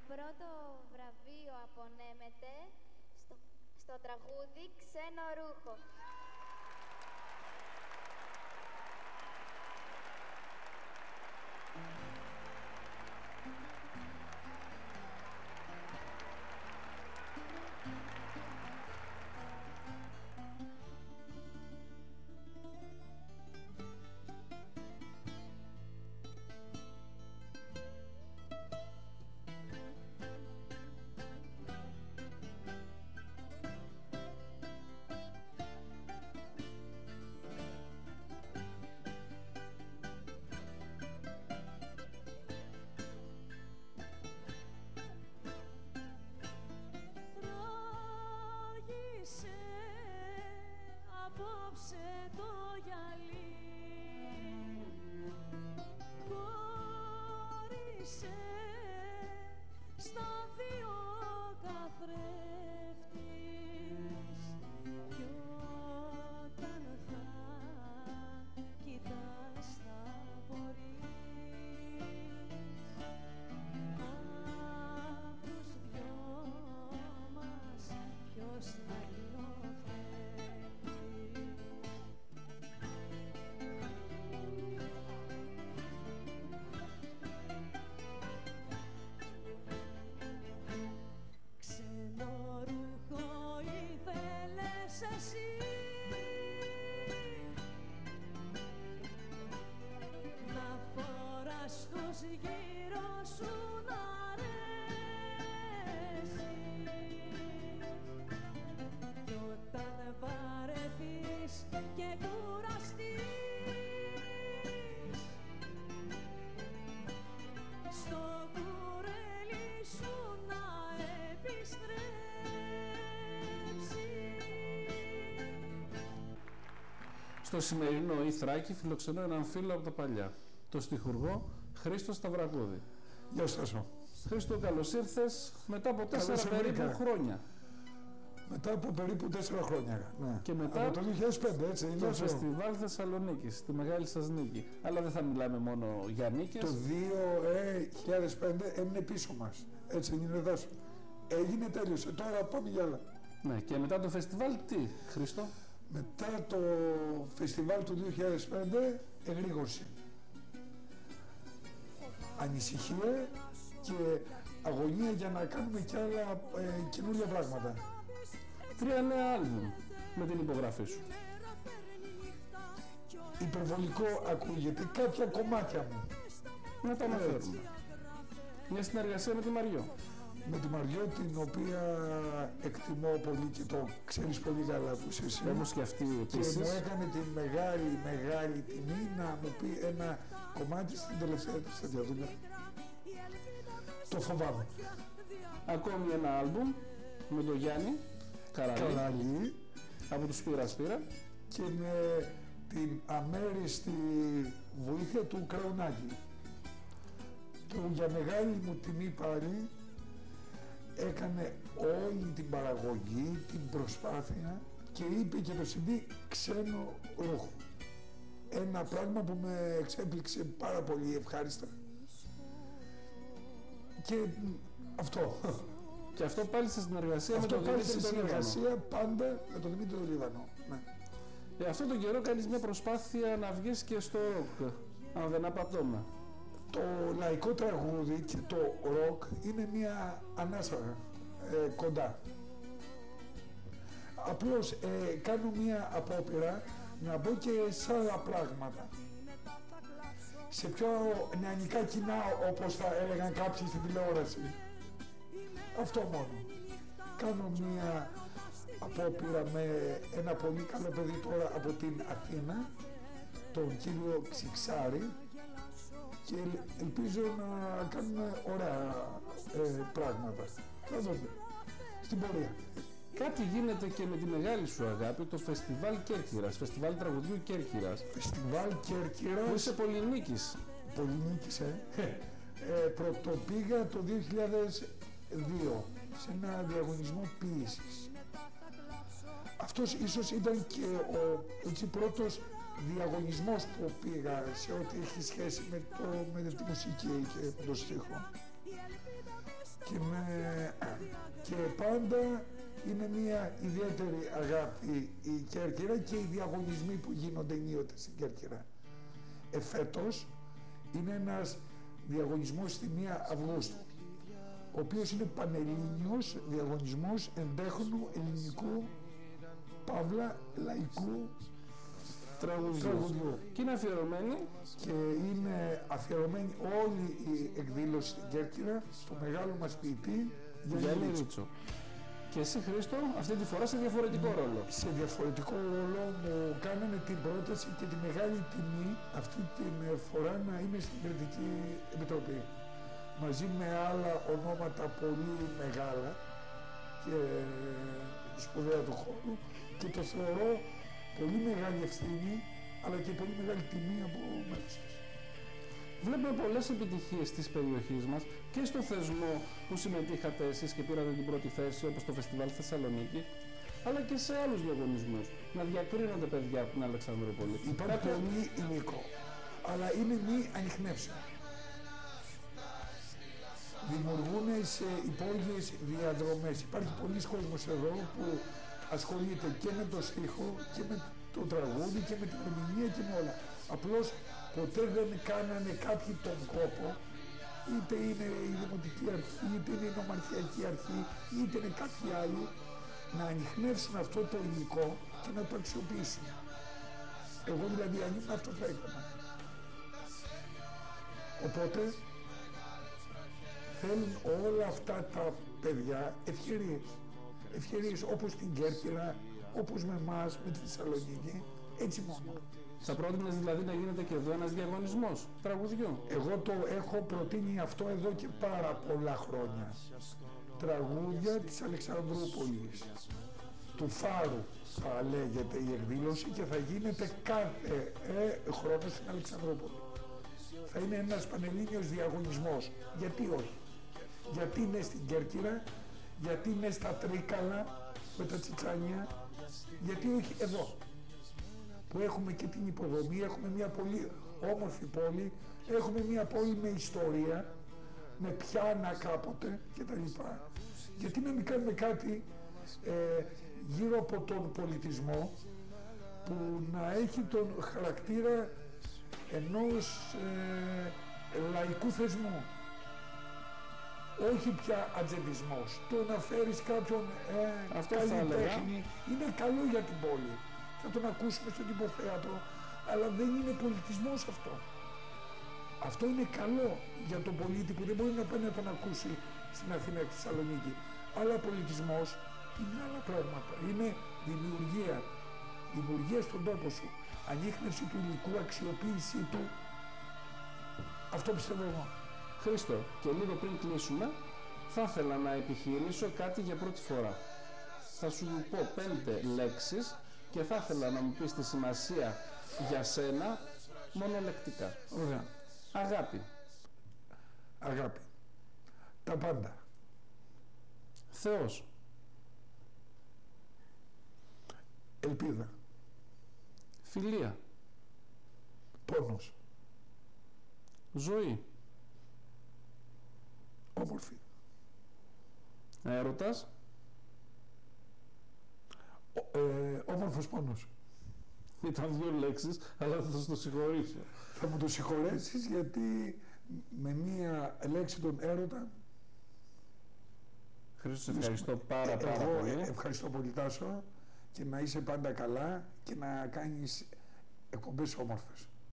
πρώτο βραβείο απονέμεται στο τραγούδι «Ξένο ρούχο». Απόψε το γυαλί χώρισε στα δύο καθρέφτης κι όταν θα κοιτάς θα μπορείς απ' τους δυο μας ποιος να είναι ο εσύ να φοράς τους γύρω σου να αρέσει κι όταν βαρεθείς και κουραστείς στο κουρέλι σου να επιστρέψεις. Στο σημερινό η Θράκη φιλοξενώ έναν φίλο από τα παλιά, τον στιχουργό Χρήστο Σταυρακούδη. Γεια σας. Χρήστο, καλώς ήρθες μετά από 4 περίπου χρόνια. Μετά από περίπου 4 χρόνια. Ναι. Και μετά από το 2005, έτσι είναι. Το Φεστιβάλ Θεσσαλονίκης, τη Μεγάλη σας νίκη. Αλλά δεν θα μιλάμε μόνο για νίκες. Το 2005 έμεινε πίσω μας. Έτσι είναι εδώ. Έγινε, τέλειωσε. Τώρα πάμε για άλλα. Ναι, και μετά το φεστιβάλ τι, Χρήστο? Μετά το φεστιβάλ του 2005 εγρήγορση. Ανησυχία και αγωνία για να κάνουμε κι άλλα καινούργια πράγματα. 3 νέα άλμπουμ με την υπογραφή σου. Υπερβολικό ακούγεται, κάποια κομμάτια μου. Να τα αναφέρουμε. Μια συνεργασία με τη Μαριό. Με τη Μαριό, την οποία εκτιμώ πολύ και το ξέρεις πολύ καλά που είσαι εσύ. Όμως και αυτή επίσης. Και μου έκανε τη μεγάλη τιμή να μου πει ένα κομμάτι στην τελευταία της διαδούλια. Το φοβάμαι. Ακόμη ένα άλμπουμ με τον Γιάννη Καραλή από τους Σπύρα Σπύρα και με την αμέριστη βοήθεια του Κραουνάκη, που για μεγάλη μου τιμή πάλι έκανε όλη την παραγωγή, την προσπάθεια και είπε και το CD «Ξένο ρούχο». Ένα πράγμα που με εξέπληξε πάρα πολύ ευχάριστα. Και αυτό. Και αυτό πάλι σε συνεργασία αυτό με τον Δημήτρη σε συνεργασία πάντα με τον Δημήτρη τον Λίβανο. Ναι. Αυτό τον καιρό κάνεις μια προσπάθεια να βγεις και στο ροκ, αν δεν απατώμε. Το λαϊκό τραγούδι και το ροκ είναι μια ανάσα κοντά. Απλώς κάνω μια απόπειρα να μπω και σε άλλα πράγματα. Σε πιο νεανικά κοινά, όπως θα έλεγαν κάποιοι στην τηλεόραση. Αυτό μόνο. Κάνω μια απόπειρα με ένα πολύ καλό παιδί τώρα από την Αθήνα, τον κύριο Ξιξάρη, και ελπίζω να κάνουμε ωραία πράγματα. Θα δούμε. Στην πορεία. Κάτι γίνεται και με τη μεγάλη σου αγάπη, το Φεστιβάλ Κέρκυρας, Φεστιβάλ Τραγουδιού Κέρκυρας. Φεστιβάλ Κέρκυρας. Που είσαι πολυνίκης. Πολυνίκης, πρωτοπήγα το 2002 σε ένα διαγωνισμό ποίησης. Αυτός ίσως ήταν και ο πρώτος διαγωνισμός που πήγα σε ό,τι έχει σχέση με τη μουσική και το στίχο. και πάντα είναι μια ιδιαίτερη αγάπη η Κέρκυρα και οι διαγωνισμοί που γίνονται ενίοτε στην Κέρκυρα. Εφέτος είναι ένας διαγωνισμός στη 1 Αυγούστου, ο οποίος είναι πανελλήνιος διαγωνισμός εντέχνου ελληνικού παύλα λαϊκού τραγουδιού. Και είναι αφιερωμένη. Και είναι αφιερωμένη όλη η εκδήλωση στην Κέρκυρα στο μεγάλο μας ποιητή Γιάννη Ρίτσο. Και εσύ, Χρήστο, αυτή τη φορά σε διαφορετικό ρόλο. Σε διαφορετικό ρόλο μου κάνανε την πρόταση και τη μεγάλη τιμή αυτή την φορά να είμαι στην Κριτική Επιτροπή. Μαζί με άλλα ονόματα πολύ μεγάλα και σπουδαία του χώρου, και το θεωρώ πολύ μεγάλη ευθύνη αλλά και πολύ μεγάλη τιμή από μέρους της. Βλέπουμε πολλές επιτυχίες της περιοχής μας και στο θεσμό που συμμετείχατε εσείς και πήρατε την πρώτη θέση, όπως το Φεστιβάλ Θεσσαλονίκη, αλλά και σε άλλους διαγωνισμούς. Να διακρίνονται παιδιά από την Αλεξανδρούπολη. Υπάρχει πολύ υλικό, αλλά είναι μη ανιχνεύσιμο. Δημιουργούν σε υπόγειες διαδρομές. Υπάρχει πολλοί κόσμος εδώ που ασχολείται και με το στίχο και με το τραγούδι και με την ερμηνεία και με όλα. Απλώς ποτέ δεν κάνανε κάποιοι τον κόπο, είτε είναι η Δημοτική Αρχή, είτε είναι η Νομαρχιακή Αρχή, είτε είναι κάποιοι άλλοι, να ανιχνεύσουν αυτό το υλικό και να το αξιοποιήσουν. Εγώ δηλαδή αν ήμουν αυτό θα έκανα. Οπότε θέλουν όλα αυτά τα παιδιά ευκαιρίες. Ευκαιρίες όπως την Κέρκυρα, όπως με εμάς, με τη Θεσσαλονίκη, έτσι μόνο. Θα πρότεινες δηλαδή να γίνεται και εδώ ένας διαγωνισμός τραγουδιού? Εγώ το έχω προτείνει αυτό εδώ και πάρα πολλά χρόνια. Τραγούδια της Αλεξανδρούπολης, του Φάρου θα λέγεται η εκδήλωση και θα γίνεται κάθε χρόνο στην Αλεξανδρούπολη. Θα είναι ένας πανελλήνιος διαγωνισμός. Γιατί όχι? Γιατί είναι στην Κέρκυρα, γιατί είναι στα Τρίκαλα με τα Τσιτσάνια, γιατί όχι εδώ, που έχουμε και την υποδομή, έχουμε μια πολύ όμορφη πόλη, έχουμε μια πόλη με ιστορία, με πιάνα κάποτε κτλ. Γιατί να μην κάνουμε κάτι γύρω από τον πολιτισμό που να έχει τον χαρακτήρα ενός λαϊκού θεσμού. Όχι πια ατζεντισμός. Το να φέρεις κάποιον καλλιτέχνη είναι καλό για την πόλη. Θα τον ακούσουμε στο τυποθέατρο, αλλά δεν είναι πολιτισμός αυτό. Αυτό είναι καλό για τον πολίτη που δεν μπορεί να πάει να τον ακούσει στην Αθήνα και στη Θεσσαλονίκη. Αλλά πολιτισμός είναι άλλα πράγματα. Είναι δημιουργία. Δημιουργία στον τόπο σου. Ανίχνευση του υλικού, αξιοποίησή του. Αυτό πιστεύω εγώ. Χρήστο, και λίγο πριν κλείσουμε, θα ήθελα να επιχειρήσω κάτι για πρώτη φορά. Θα σου πω 5 λέξεις και θα ήθελα να μου πεις τη σημασία για σένα μονολεκτικά. Ωραία. Αγάπη. Αγάπη. Τα πάντα. Θεός. Ελπίδα. Φιλία. Πόνος. Ζωή. Όμορφη. Έρωτας. Όμορφος πόνος. Ήταν 2 λέξεις, αλλά θα σου το συγχωρήσω. Θα μου το συγχωρέσεις γιατί με μία λέξη τον έρωτα. Χρήστο, σε ευχαριστώ πάρα πολύ. Ευχαριστώ πολύ, Τάσο, και να είσαι πάντα καλά και να κάνεις εκπομπές όμορφες.